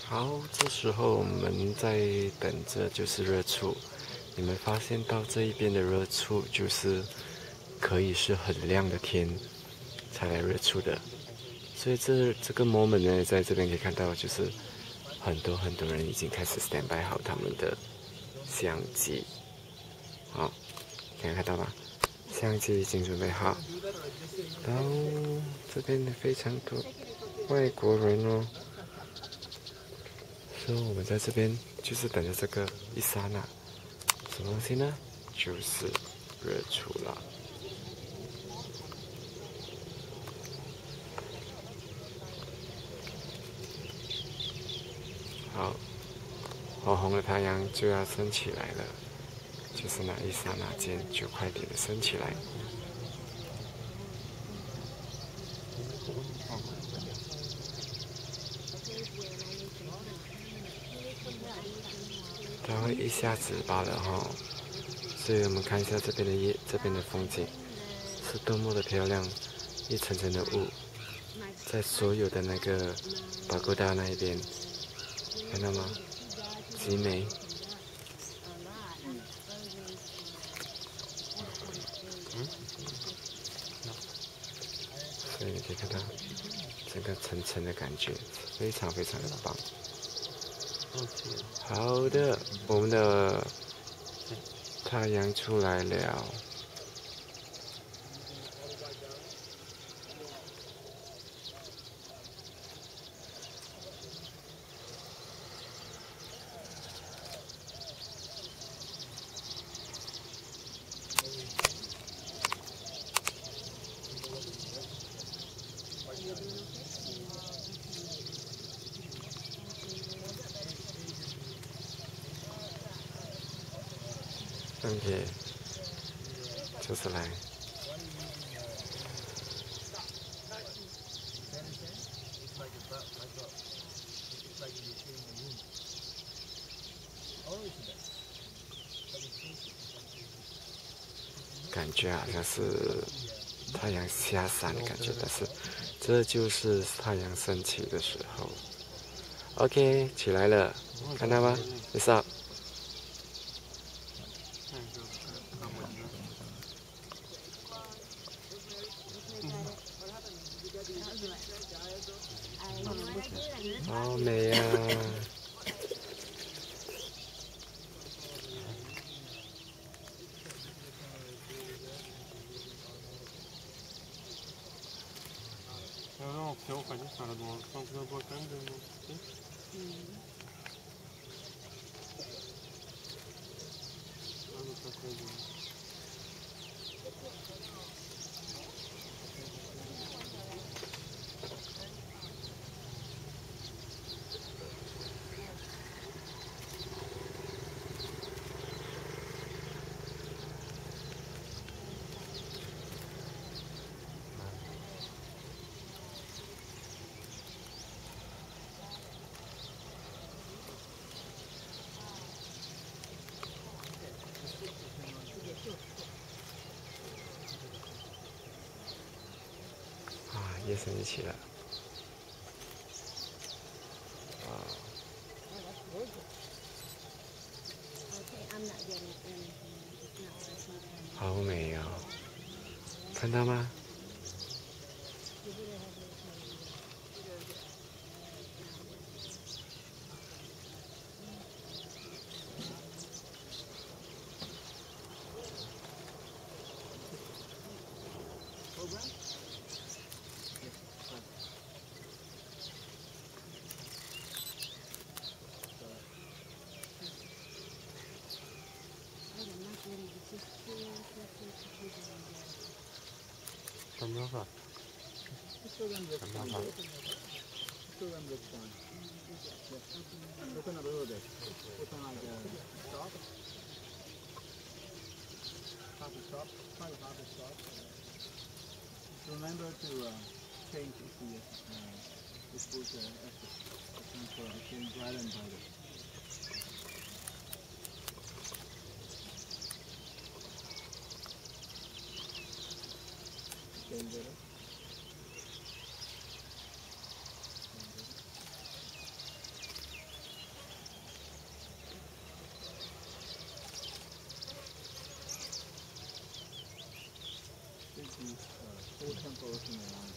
好，这时候我们在等着就是热处。你们发现到这一边的热处就是可以是很亮的天才来热处的，所以这个 moment 呢，在这边可以看到就是很多人已经开始 stand by 好他们的相机，好，可以看到吗？相机已经准备好，然后这边的非常多外国人哦。所以我们在这边就是等着这个一刹那，什么东西呢？就是日出了。好，红红的太阳就要升起来了，就是那一刹那间就快点的升起来。它会一下子罢了哈，所以我们看一下这边的风景是多么的漂亮，一层层的雾，在所有的那个pagoda那一边，看到吗？极美。所以你可以看到整个层层的感觉，非常的棒。好的，我们的太阳出来了。OK， 就是来。感觉好像是太阳下山的感觉，但是这就是太阳升起的时候。OK， 起来了，看到吗 ？What's up？好美呀！夜深一起了。好美哦，看到吗？什么法？什么法 ？Open up a little bit. Open like stop. Half a stop. Try to half a stop. Remember to change if we put effort. Change brighter and brighter. Change better. these four temples in the line.